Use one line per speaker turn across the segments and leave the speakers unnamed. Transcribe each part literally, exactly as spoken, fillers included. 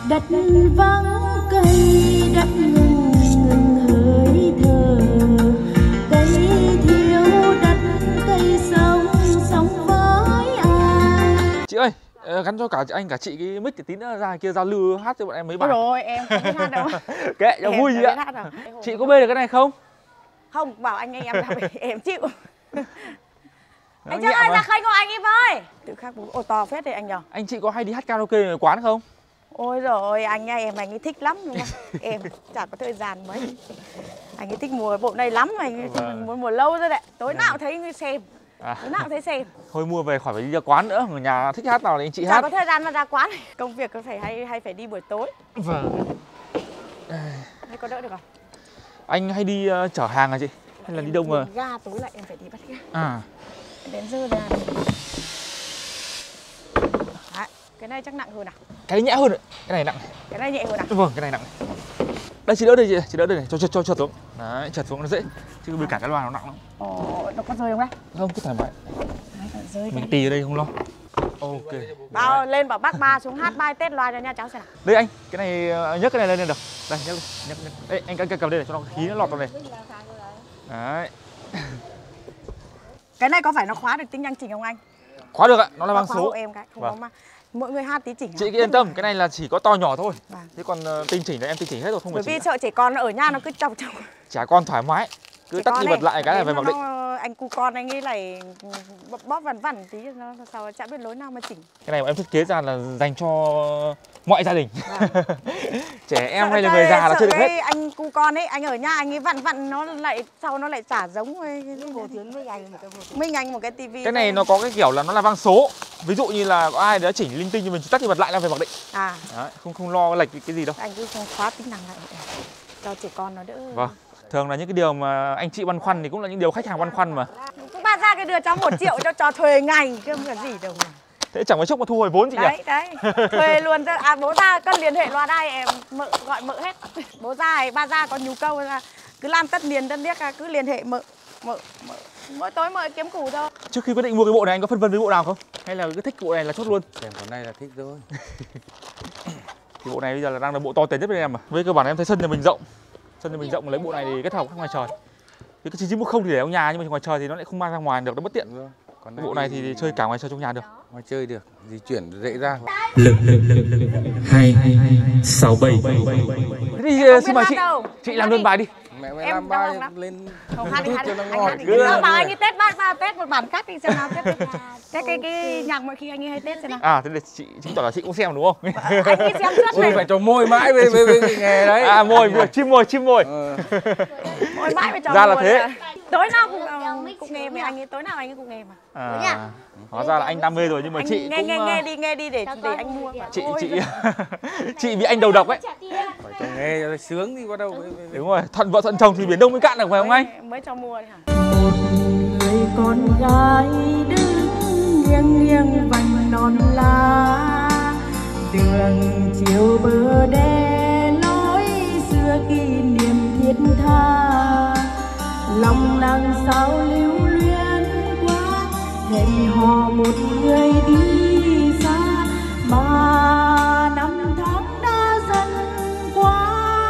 Đất vắng cây, đất ngừng ngừng hơi thở, cây thiếu đất, cây sống sống với ai.
Chị ơi, gắn cho cả anh cả chị cái mic để tí nữa ra kia giao lưu hát cho bọn em mấy bài.
Rồi em không biết hát đâu.
Kệ cho vui gì ạ. Chị có bê được cái này không?
Không, bảo anh em làm em chịu. Anh Trâm ơi, ra khênh của anh em ơi. Tự khắc bố ô to phết đấy anh nhờ.
Anh chị có hay đi hát karaoke ở quán không?
Ôi rồi anh em anh ấy thích lắm đúng không? Em chả có thời gian mấy. Anh ấy thích mùa bộ này lắm, anh ấy vâng. muốn mùa lâu rồi đấy. Tối nào vâng. thấy xem. À. Tối nào thấy xem.
Thôi mua về khỏi phải đi ra quán nữa, người nhà thích hát nào thì anh chị
chả
hát.
Chả có thời gian mà ra quán. Công việc có phải hay hay phải đi buổi tối.
Vâng.
Thế có đỡ được không?
Anh hay đi uh, chở hàng à chị? Hay là em đi đâu mà?
Ga tối lại em phải đi bắt ga.
À.
Đến giờ ra. Đấy, cái này chắc nặng hơn à?
Cái này nhẹ hơn đấy. Cái này nặng.
Cái này nhẹ hơn à?
Vâng, cái này nặng. Đây chị đỡ đây chị, chị đỡ đây này, cho cho cho trượt xuống. Đấy, trượt xuống nó dễ. Chứ bị cả cái loa nó nặng lắm.
Ồ, nó có rơi không đấy?
Không, cứ thoải mái. Đấy, mình tì ở đây không lo. Ok.
Bao lên bảo bác Ba xuống hát bài Tết loa cho nha cháu xem nào.
Đây anh, cái này nhấc cái này lên lên được. Đây, nhấc nhấc nhấc. Đây, anh anh cầm đây để cho nó khí nó lọt vào đây. Đấy.
Cái này có phải nó khóa được tính nhanh chỉnh không anh?
Khóa được ạ, nó là bằng số.
Em cái, không
vâng.
có mà. Mỗi người hát tí chỉnh.
Chị cứ yên tâm, cái này là chỉ có to nhỏ thôi. Vâng. Thế còn uh, tinh chỉnh là em tinh chỉnh hết rồi, không phải.
Bởi vì sợ trẻ con nó ở nhà nó cứ chọc chọc.
Trẻ con thoải mái, cứ tắt đi bật lại cái là về mặc định.
Anh cu con anh ấy lại bóp vằn vằn tí nó sao chả biết lối nào mà chỉnh.
Cái này bọn em thiết kế ra là dành cho mọi gia đình. Vâng. Trẻ em sợ hay là người già là chưa được hết.
Anh cu con ấy, anh ở nhà anh ấy vặn vặn nó lại sau nó lại chả giống với Hồ Tiến với anh một cái Minh Anh một cái tivi.
Cái này nó có cái kiểu là nó là vang số. Ví dụ như là có ai đó chỉnh linh tinh như mình chỉ tắt đi bật lại là về mặc định. À. Đấy, không không lo lệch cái gì đâu.
Anh cứ khóa tính năng lại cho trẻ con nó đỡ.
Vâng. Thường là những cái điều mà anh chị băn khoăn thì cũng là những điều khách hàng băn khoăn mà.
Cũng ba ra cái đưa cháu một triệu cho trò thuê ngày chứ không có gì đâu mà.
Thế chẳng mấy chốc mà thu hồi vốn chị
đấy,
nhỉ?
Đấy, đấy. Thuê luôn cho à bố ra cân liên hệ loa đây em mợ gọi mợ hết. Bố ra ba ra có nhu cầu là cứ làm tất niên tất niếc cứ liên hệ mợ mợ mợ mỗi tối mợ kiếm củ thôi.
Trước khi quyết định mua cái bộ này anh có phân vân với bộ nào không? Hay là cứ thích bộ này là chốt luôn?
Em con này là thích rồi.
Thì bộ này bây giờ là đang là bộ to tiền nhất bên em mà. Với cơ bản em thấy sân nhà mình rộng. Sân nhà mình rộng mà lấy bộ này thì kết hợp với ngoài trời. Cái chín chín một không thì để ở nhà nhưng mà ngoài trời thì nó lại không mang ra ngoài được, nó bất tiện. Còn bộ này thì, thì chơi cả ngoài trời trong nhà được.
Ngoài chơi được, di chuyển dễ ra.
Lực lực lực lực hai sáu bảy.
Thế thì xin mời chị. Chị làm đơn bài đi.
Mẹ mẹ làm bài lên
không hát đi hát đi
cho nó
anh
ngọt.
hát đi. Cứ bảo anh ấy Tết bắt ba Tết một bản cắt đi xem nào Tết. Tết cái cái nhạc mỗi khi anh ấy hay Tết xem nào.
À thế là chị chứng tỏ là chị cũng xem đúng không?
Anh ấy xem suốt này.
Phải cho môi mãi với với với nghề đấy.
À môi vừa chim môi chim môi.
Môi mãi với cho.
Ra là thế.
Tối nào cũng cũng nghe với anh ấy, tối nào anh ấy cũng nghe mà.
À. Hóa ra là anh đam mê rồi nhưng mà
anh
chị
nghe,
cũng
nghe nghe đi nghe đi để để anh mua.
Chị chị chị bị anh đầu độc ấy.
Phải cho nghe cho sướng thì bắt đầu.
Đúng rồi, thuận vợ thuận chồng thì biển đông mới cạn được phải không anh?
Mới cho mua đi hả?
Một người con gái đứng nghiêng nghiêng vành non lá, đường chiều bờ đê lối xưa kỷ niệm thiết tha, lòng nàng sao lưu luyến quá, hẹn hò một người đi xa mà năm tháng đã dần qua.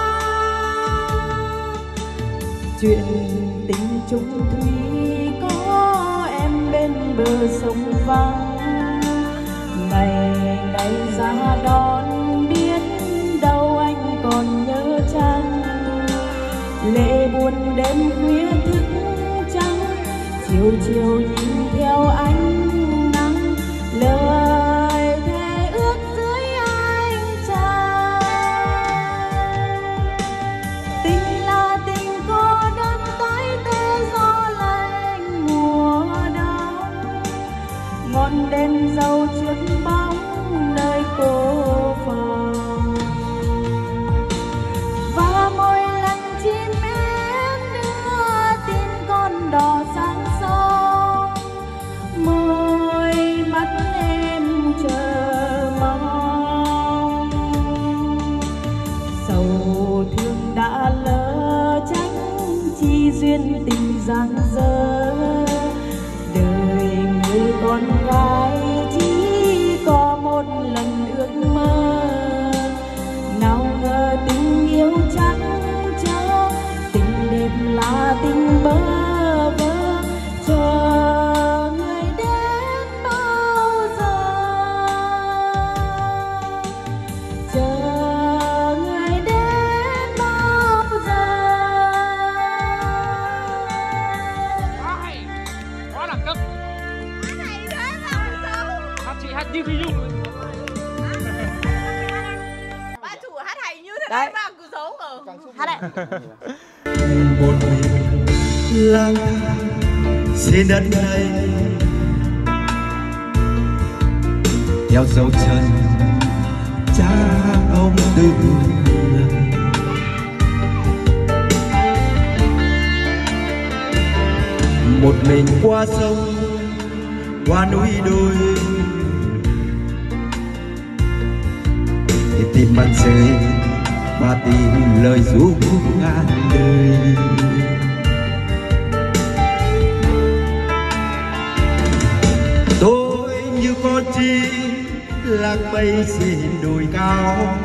Chuyện tình chung thủy có em bên bờ sông vắng, ngày ngày ra đón biết đâu anh còn nhớ chăng, lệ buồn đêm khuya thức trắng, chiều chiều nhìn theo ánh nắng, lời thề ước dưới ánh trăng. Tình là tình cô đơn tới tơ gió lạnh mùa đông, ngọn đèn dầu trước bóng nơi cô phòng, và mỗi lần chim én đưa tin con đò sang sông, môi mắt em chờ mong. Sầu thương đã lỡ tránh chi duyên tình giang dở, đời người con gái chỉ có một lần ước mơ,
Đấy. Hát đấy.
Một mình lang thang trên đất này, theo dấu chân cha ông từng ngày. Một mình qua sông qua núi đồi để tìm mặt trời và tìm lời ru ngàn đời. Tôi như con chim lạc bay trên đồi cao,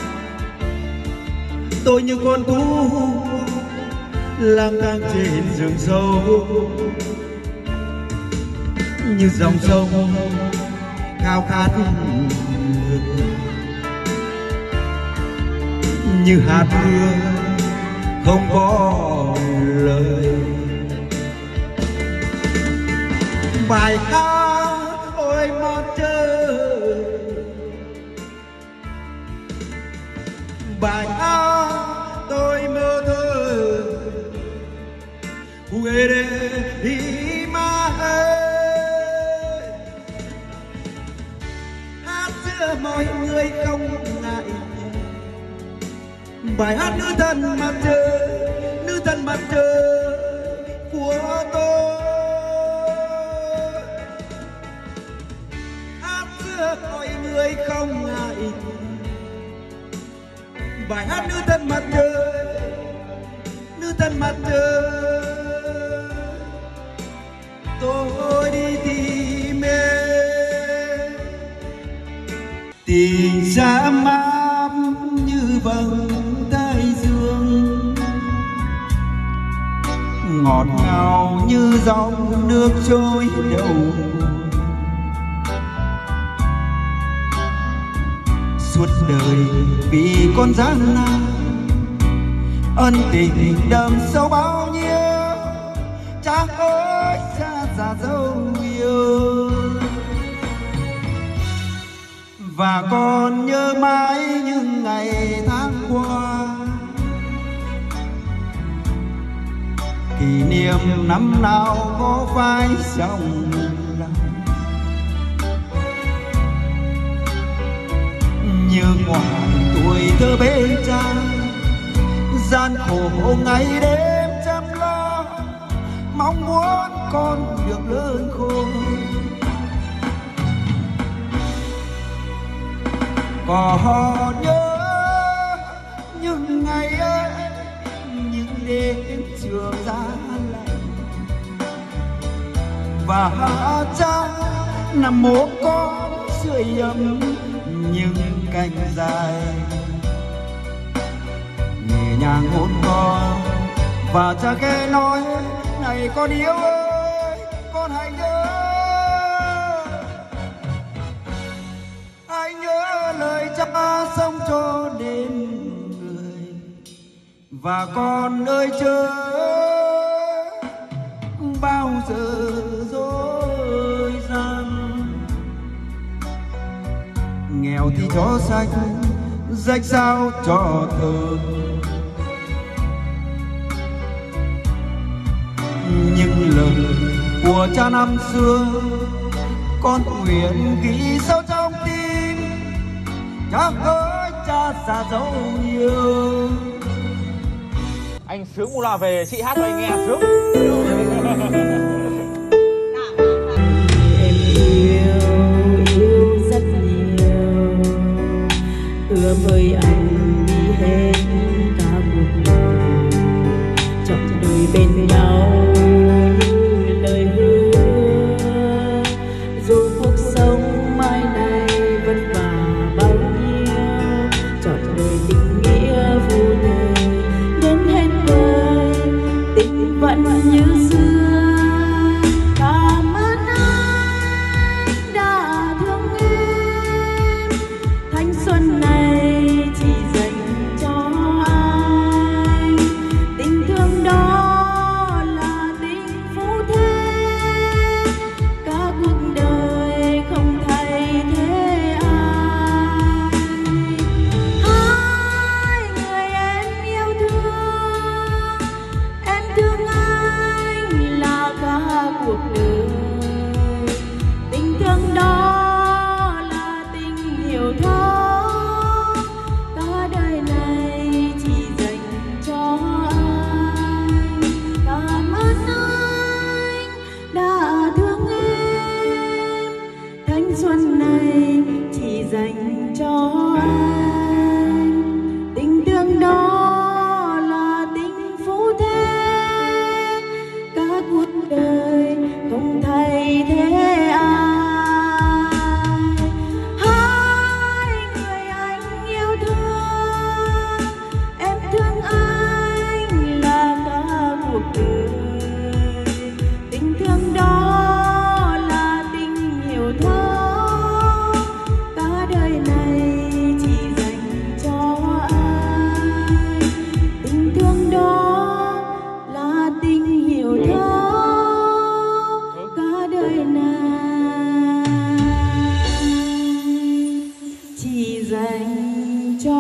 tôi như con thú lang thang trên rừng sâu, như dòng sông khao khát như hạt mưa không có lời. Bài ca ôi một trời, bài ca tôi mơ thơ Uere ima ơi, hát giữa mọi người không ngại. Bài hát nữ thần mặt trời, nữ thần mặt trời của tôi. Hát giữa mọi người không ngại. Bài hát nữ thần mặt trời, nữ thần mặt trời. Tôi đi tìm em, tình dã ám như vầng thái dương, ngọt ngào như dòng nước trôi đầu. Suốt đời vì con gian nan, ân tình đậm sâu bao nhiêu. Cha ơi cha già dấu yêu, và con nhớ mãi những ngày tháng qua. Kỷ niệm năm nào có phai trong lòng, như ngoạn tuổi thơ bên cha. Gian khổ ngày đêm chăm lo, mong muốn con được lớn khôn. Còn nhớ những ngày ấy, những đêm trường giá lạnh, và cha nằm mố con sưởi ấm những cành dài. Nhẹ nhàng hôn con và cha ghé nói: này con yêu ơi, con hãy nhớ, hãy nhớ lời cha sống cho đến người. Và con ơi chớ bao giờ dối gian, nghèo thì cho sách, rách sao cho thơ. Những lời của cha năm xưa con nguyện ghi sâu trong tim. Cha ơi cha già dấu yêu.
Anh sướng một là về chị hát cho anh nghe sướng.
Em yêu, yêu rất nhiều, ưa với anh đi hết cả cuộc đời, chọn đời bên nhau như lời hứa. Dù cuộc sống mai này vất vả bao nhiêu, chọn đời tình nghĩa vô thời đến hết đời, tình vẫn như xưa. Cảm ơn anh đã thương em, thanh xuân này chỉ dành cho anh. Tình thương đó là tình phú thế, cả cuộc đời không thay thế ai. Hai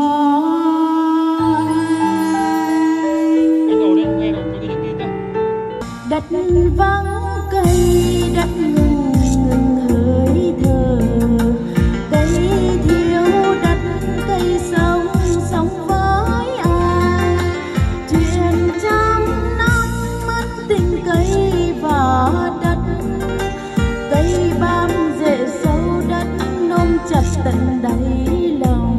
Anh đổ đi, nghe rồi, có gì nhắn tin nhá.
Đất vắng cây đất ngừng ngừng hơi thở, cây thiếu đất cây sống sống với ai, chuyện trăm năm mất tình cây và đất, cây bám rễ sâu đất ôm chặt tận đáy lòng.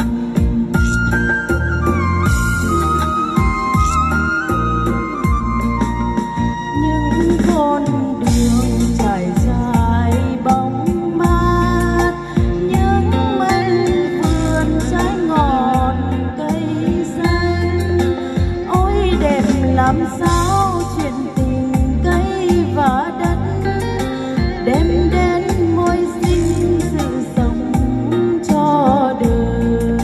Những con đường trải dài bóng mát, những mây vườn trái ngọt cây xanh, ôi đẹp làm sao chuyện tình cây và đất, đem đến môi sinh sự sống cho đời.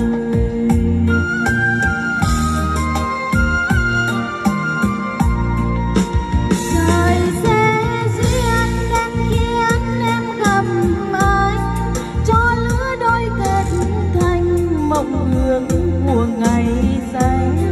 Trời sẽ duyên nên khiến em gặp anh, cho lứa đôi kết thành mộng ước của ngày xanh.